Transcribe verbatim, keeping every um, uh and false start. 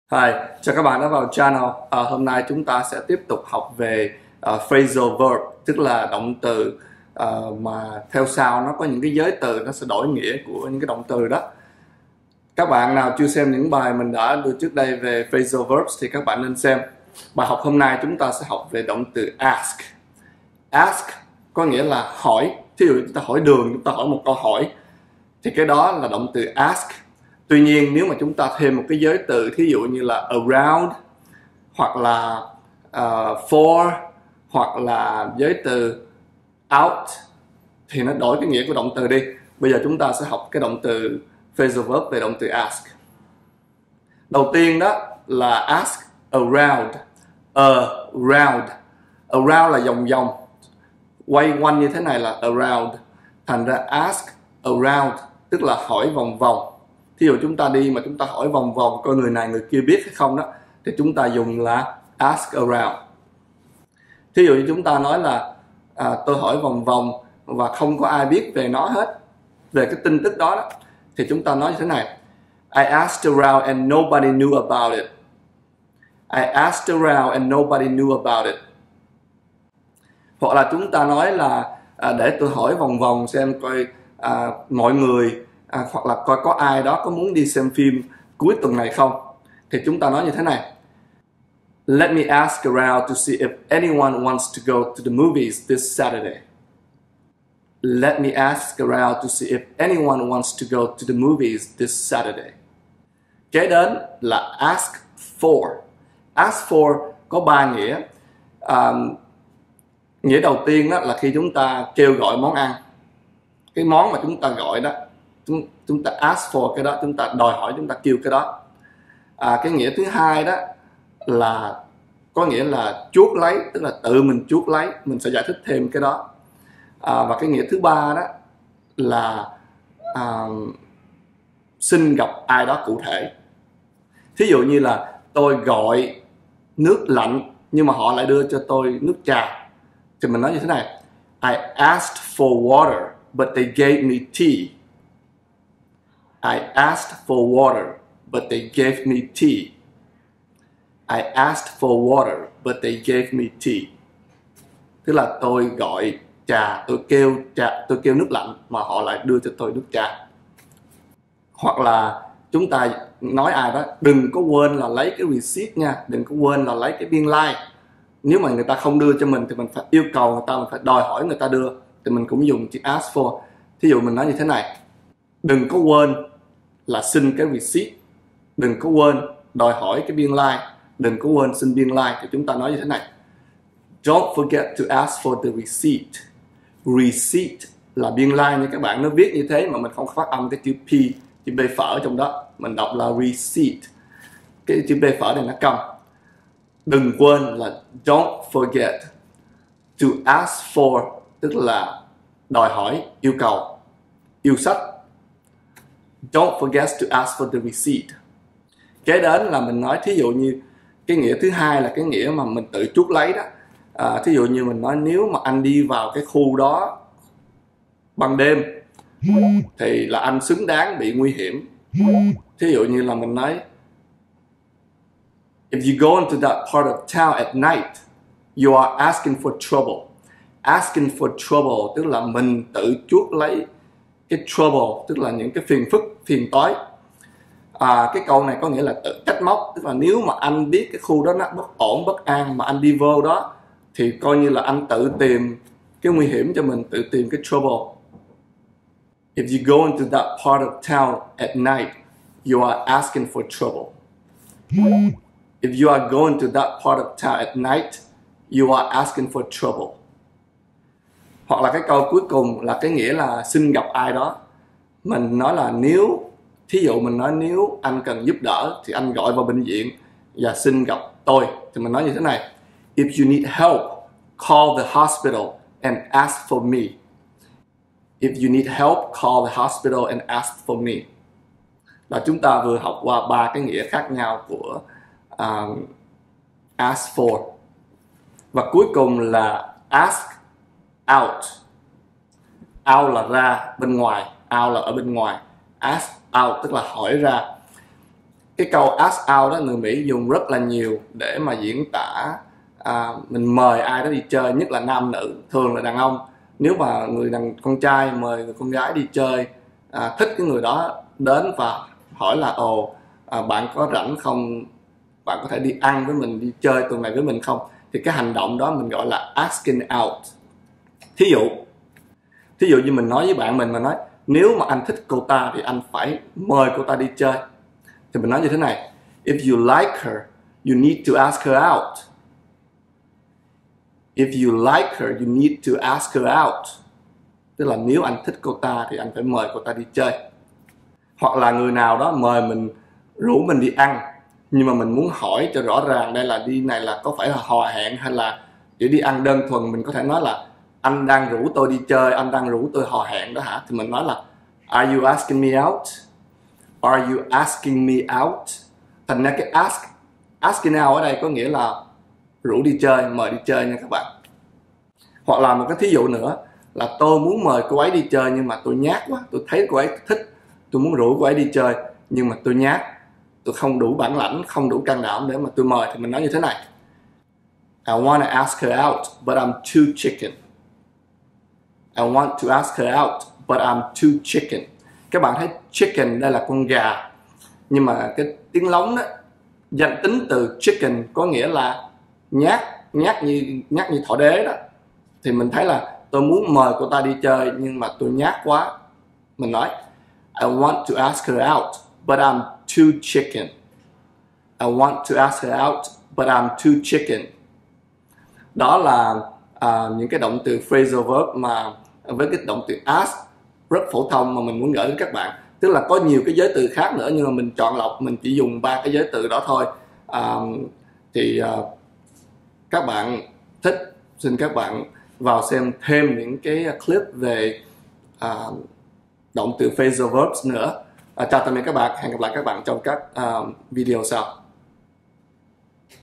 Hi, chào các bạn đã vào channel. À, hôm nay chúng ta sẽ tiếp tục học về uh, phrasal verb, tức là động từ uh, mà theo sau nó có những cái giới từ nó sẽ đổi nghĩa của những cái động từ đó. Các bạn nào chưa xem những bài mình đã đưa trước đây về phrasal verbs thì các bạn nên xem. Bài học hôm nay chúng ta sẽ học về động từ ask. Ask có nghĩa là hỏi. Thí dụ chúng ta hỏi đường, chúng ta hỏi một câu hỏi thì cái đó là động từ ask. Tuy nhiên nếu mà chúng ta thêm một cái giới từ, thí dụ như là around, hoặc là uh, for, hoặc là giới từ out, thì nó đổi cái nghĩa của động từ đi. Bây giờ chúng ta sẽ học cái động từ phrasal verb về động từ ask. Đầu tiên đó là ask around. Around. Around là vòng vòng, quay quanh như thế này là around. Thành ra ask around tức là hỏi vòng vòng. Thí dụ chúng ta đi mà chúng ta hỏi vòng vòng coi người này người kia biết hay không đó, thì chúng ta dùng là ask around. Thí dụ như chúng ta nói là à, tôi hỏi vòng vòng và không có ai biết về nó hết, về cái tin tức đó, đó thì chúng ta nói như thế này: I asked around and nobody knew about it. I asked around and nobody knew about it. Hoặc là chúng ta nói là à, để tôi hỏi vòng vòng xem coi à, mọi người à, hoặc là coi có ai đó có muốn đi xem phim cuối tuần này không, thì chúng ta nói như thế này: Let me ask around to see if anyone wants to go to the movies this Saturday. Let me ask around to see if anyone wants to go to the movies this Saturday. Kế đến là ask for. Ask for có ba nghĩa. À, nghĩa đầu tiên đó là khi chúng ta kêu gọi món ăn. Cái món mà chúng ta gọi đó, chúng, chúng ta ask for cái đó, chúng ta đòi hỏi, chúng ta kêu cái đó. À, cái nghĩa thứ hai đó là có nghĩa là chuốc lấy, tức là tự mình chuốc lấy. Mình sẽ giải thích thêm cái đó. À, và cái nghĩa thứ ba đó là à, xin gặp ai đó cụ thể. Thí dụ như là tôi gọi nước lạnh nhưng mà họ lại đưa cho tôi nước trà, thì mình nói như thế này: I asked for water but they gave me tea. I asked for water but they gave me tea. I asked for water but they gave me tea. Tức là tôi gọi trà, tôi kêu trà, tôi kêu nước lạnh mà họ lại đưa cho tôi nước trà. Hoặc là chúng ta nói ai đó đừng có quên là lấy cái receipt nha, đừng có quên là lấy cái biên lai. Nếu mà người ta không đưa cho mình thì mình phải yêu cầu người ta, mình phải đòi hỏi người ta đưa, thì mình cũng dùng chữ ask for. Thí dụ mình nói như thế này: đừng có quên là xin cái receipt, đừng có quên đòi hỏi cái biên lai, đừng có quên xin biên lai, thì chúng ta nói như thế này: Don't forget to ask for the receipt. Receipt là biên lai nha các bạn, nó viết như thế mà mình không phát âm cái chữ P, chữ B phở trong đó, mình đọc là receipt. Cái chữ B phở này nó câm. Đừng quên là don't forget to ask for, tức là đòi hỏi, yêu cầu, yêu sách. Don't forget to ask for the receipt. Kế đến là mình nói, thí dụ như cái nghĩa thứ hai là cái nghĩa mà mình tự chuốc lấy đó. À, thí dụ như mình nói nếu mà anh đi vào cái khu đó ban đêm thì là anh xứng đáng bị nguy hiểm. Thí dụ như là mình nói If you go into that part of town at night, you are asking for trouble. Asking for trouble tức là mình tự chuốc lấy cái trouble, tức là những cái phiền phức, phiền toái. À, cái câu này có nghĩa là tự trách móc, tức là nếu mà anh biết cái khu đó nó bất ổn, bất an mà anh đi vô đó thì coi như là anh tự tìm cái nguy hiểm cho mình, tự tìm cái trouble. If you go into that part of town at night, you are asking for trouble. If you are going to that part of town at night, you are asking for trouble. Hoặc là cái câu cuối cùng là cái nghĩa là xin gặp ai đó. Mình nói là nếu, thí dụ mình nói nếu anh cần giúp đỡ thì anh gọi vào bệnh viện và xin gặp tôi, thì mình nói như thế này: If you need help, call the hospital and ask for me. If you need help, call the hospital and ask for me. Là chúng ta vừa học qua ba cái nghĩa khác nhau của um, ask for. Và cuối cùng là ask out. Out là ra, bên ngoài. Out là ở bên ngoài. Ask out tức là hỏi ra. cái câu ask out đó người Mỹ dùng rất là nhiều để mà diễn tả à, mình mời ai đó đi chơi, nhất là nam nữ, thường là đàn ông. Nếu mà người đàn con trai mời người con gái đi chơi, à, thích cái người đó đến và hỏi là ồ à, bạn có rảnh không, bạn có thể đi ăn với mình, đi chơi tuần này với mình không, thì cái hành động đó mình gọi là asking out. Thí dụ thí dụ như mình nói với bạn mình mà nói nếu mà anh thích cô ta thì anh phải mời cô ta đi chơi, thì mình nói như thế này: if you like her, you need to ask her out. If you like her, you need to ask her out. Tức là nếu anh thích cô ta thì anh phải mời cô ta đi chơi. Hoặc là người nào đó mời mình, rủ mình đi ăn, nhưng mà mình muốn hỏi cho rõ ràng đây là đi này là có phải là hò hẹn hay là chỉ đi ăn đơn thuần. Mình có thể nói là anh đang rủ tôi đi chơi, anh đang rủ tôi hò hẹn đó hả? Thì mình nói là are you asking me out? Are you asking me out? Thành ra cái ask, asking out ở đây có nghĩa là rủ đi chơi, mời đi chơi nha các bạn. Hoặc là một cái thí dụ nữa là tôi muốn mời cô ấy đi chơi nhưng mà tôi nhát quá, tôi thấy cô ấy thích, tôi muốn rủ cô ấy đi chơi nhưng mà tôi nhát, tôi không đủ bản lãnh, không đủ can đảm để mà tôi mời, thì mình nói như thế này: I want to ask her out, but I'm too chicken. I want to ask her out, but I'm too chicken. Các bạn thấy chicken đây là con gà, nhưng mà cái tiếng lóng đó, danh tính từ chicken có nghĩa là nhát, nhát như nhát như thỏ đế đó. Thì mình thấy là tôi muốn mời cô ta đi chơi nhưng mà tôi nhát quá, mình nói I want to ask her out, but I'm too chicken. I want to ask her out, but I'm too chicken. Đó là à, những cái động từ phrasal verb mà với cái động từ ask rất phổ thông mà mình muốn gửi đến các bạn. Tức là có nhiều cái giới từ khác nữa nhưng mà mình chọn lọc, mình chỉ dùng ba cái giới từ đó thôi. À, thì à, các bạn thích, xin các bạn vào xem thêm những cái clip về à, động từ phrasal verbs nữa. À, chào tạm biệt các bạn, hẹn gặp lại các bạn trong các uh, video sau.